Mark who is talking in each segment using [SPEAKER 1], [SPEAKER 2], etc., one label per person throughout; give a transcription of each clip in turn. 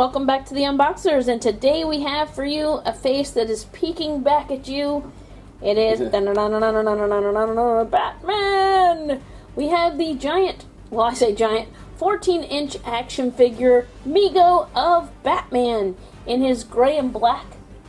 [SPEAKER 1] welcome back to the Unboxers, and today we have for you a face that is peeking back at you. It is Batman! We have the giant, well I say giant, 14-inch action figure Mego of Batman in his gray and black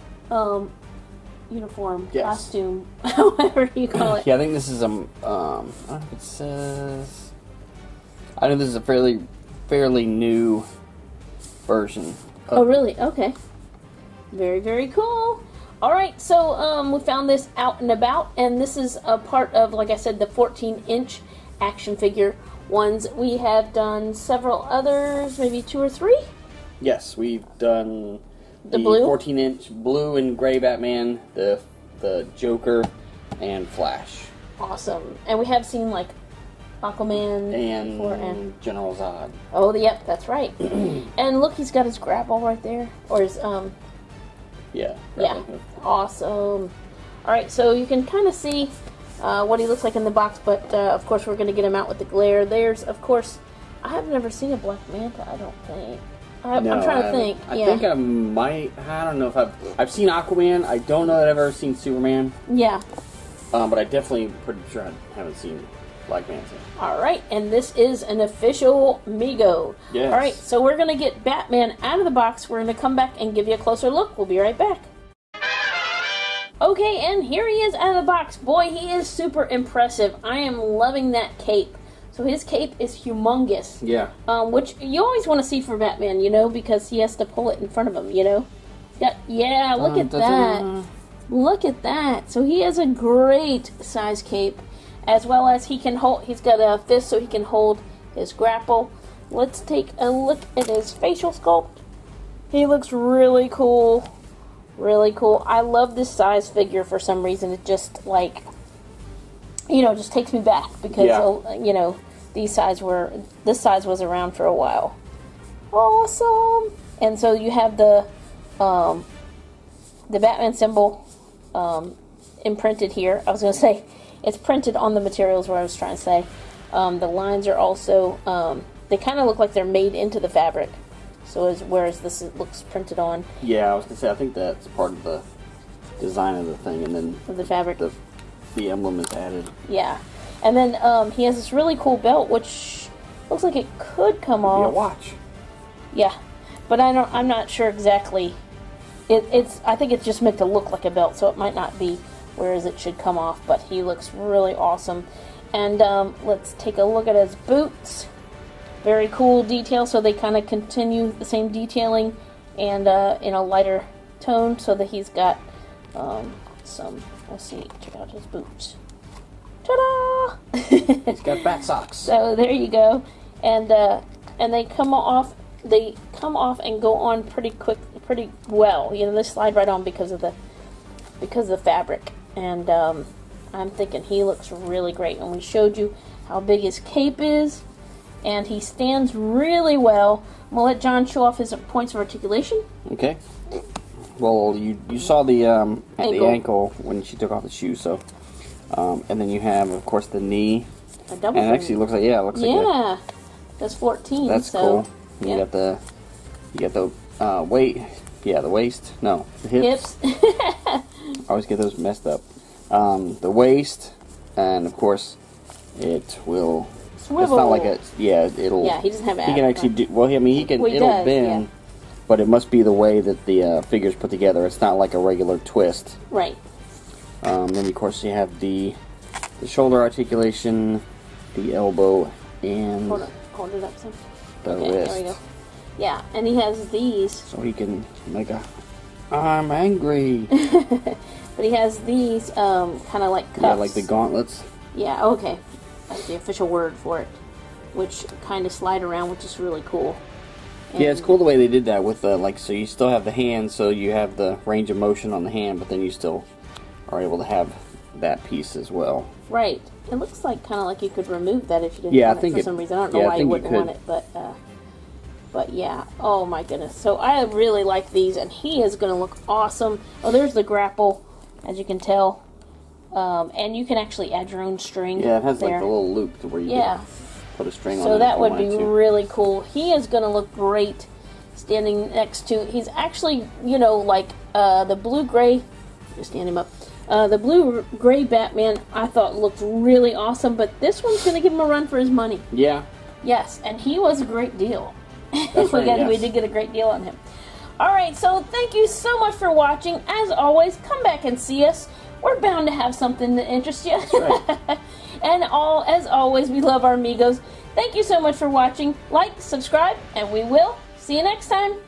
[SPEAKER 1] uniform, costume, whatever you call it.
[SPEAKER 2] Yeah, I think this is I don't know if it says, I know this is a fairly new version.
[SPEAKER 1] Oh, really? Okay. Very, very cool. Alright, so we found this out and about, and this is a part of, like I said, the 14-inch action figure ones. We have done several others, maybe 2 or 3?
[SPEAKER 2] Yes, we've done the
[SPEAKER 1] blue?
[SPEAKER 2] 14-inch blue and gray Batman, the Joker, and Flash.
[SPEAKER 1] Awesome. And we have seen, like, Aquaman
[SPEAKER 2] and
[SPEAKER 1] before, and
[SPEAKER 2] General Zod.
[SPEAKER 1] Oh, yep, that's right. And look, he's got his grapple right there, or his
[SPEAKER 2] yeah,
[SPEAKER 1] awesome. All right, so you can kind of see what he looks like in the box, but of course we're going to get him out with the glare. There's, of course, I have never seen a Black Manta. I don't think. I'm trying to think.
[SPEAKER 2] I think I might. I don't know if I've seen Aquaman. I don't know that I've ever seen Superman.
[SPEAKER 1] Yeah.
[SPEAKER 2] But I definitely pretty sure I haven't seen Black Manta.
[SPEAKER 1] Alright, and this is an official Mego.
[SPEAKER 2] Yes.
[SPEAKER 1] Alright, so we're going to get Batman out of the box. We're going to come back and give you a closer look. We'll be right back. Okay, and here he is out of the box. Boy, he is super impressive. I am loving that cape. So his cape is humongous.
[SPEAKER 2] Yeah.
[SPEAKER 1] Which you always want to see for Batman, you know, because he has to pull it in front of him, you know. Yeah, look at that. Look at that. So he has a great size cape. As well as he can hold, he's got a fist so he can hold his grapple. Let's take a look at his facial sculpt. He looks really cool. Really cool. I love this size figure for some reason. It just, like, you know, just takes me back. Because, you know, this size was around for a while. Awesome. And so you have the Batman symbol imprinted here. I was going to say, it's printed on the materials, what I was trying to say. The lines are also, they kind of look like they're made into the fabric. So whereas this looks printed on.
[SPEAKER 2] Yeah, I was going to say, I think that's part of the design of the thing. And then
[SPEAKER 1] the fabric.
[SPEAKER 2] The emblem is added.
[SPEAKER 1] Yeah. And then he has this really cool belt, which looks like it could come off.
[SPEAKER 2] Be a watch.
[SPEAKER 1] Yeah. But I'm not sure exactly. I think it's just meant to look like a belt, so it might not be. Whereas it should come off, but he looks really awesome. And let's take a look at his boots. Very cool detail, so they kind of continue the same detailing and in a lighter tone, so that he's got some, let's see, check out his boots. Ta-da!
[SPEAKER 2] He's got bat socks.
[SPEAKER 1] So there you go. And they come off and go on pretty quick, pretty well. You know, they slide right on because of the fabric. And I'm thinking he looks really great. And we showed you how big his cape is. And he stands really well. I'm going to let John show off his points of articulation.
[SPEAKER 2] Okay. Well, you saw the ankle when she took off the shoe. So, and then you have, of course, the knee.
[SPEAKER 1] A double.
[SPEAKER 2] And it actually looks like, yeah, it looks like
[SPEAKER 1] that's 14.
[SPEAKER 2] That's
[SPEAKER 1] so,
[SPEAKER 2] cool. You got the weight. Yeah, the waist. No, the hips. I always get those messed up. The waist, and of course, it will. Swivel. It's not like a. Yeah, it'll.
[SPEAKER 1] Yeah, he doesn't have abs.
[SPEAKER 2] He can actually do. Well, I mean, he can. It'll bend, but it must be the way that the figure's put together. It's not like a regular twist.
[SPEAKER 1] Right.
[SPEAKER 2] Then of course you have the shoulder articulation, the elbow, and
[SPEAKER 1] hold it up some.
[SPEAKER 2] The
[SPEAKER 1] wrist. There we go. Yeah, and he has these.
[SPEAKER 2] So he can make a. I'm angry.
[SPEAKER 1] But he has these kind of like cuffs.
[SPEAKER 2] Yeah, like the gauntlets.
[SPEAKER 1] Yeah, okay. That's the official word for it. Which kind of slide around, which is really cool. And
[SPEAKER 2] yeah, it's cool the way they did that with the, like, so you still have the hand, so you have the range of motion on the hand, but then you still are able to have that piece as well.
[SPEAKER 1] Right. It looks like kind of like you could remove that if you didn't want it for some reason. I don't know why you wouldn't want it, but yeah. Oh my goodness. So I really like these, and he is going to look awesome. Oh, there's the grapple, as you can tell. And you can actually add your own string.
[SPEAKER 2] Yeah, it has like the little loop to where you can put a string on it.
[SPEAKER 1] So that would be really cool. He is going to look great standing next to, he's actually, you know, like the blue-gray, just stand him up, the blue-gray Batman I thought looked really awesome, but this one's going to give him a run for his money.
[SPEAKER 2] Yeah.
[SPEAKER 1] Yes, and he was a great deal.
[SPEAKER 2] That's right, yes.
[SPEAKER 1] We did get a great deal on him. Alright, so thank you so much for watching. As always, come back and see us. We're bound to have something that interests you.
[SPEAKER 2] That's right.
[SPEAKER 1] And as always, we love our Megos. Thank you so much for watching. Like, subscribe, and we will see you next time.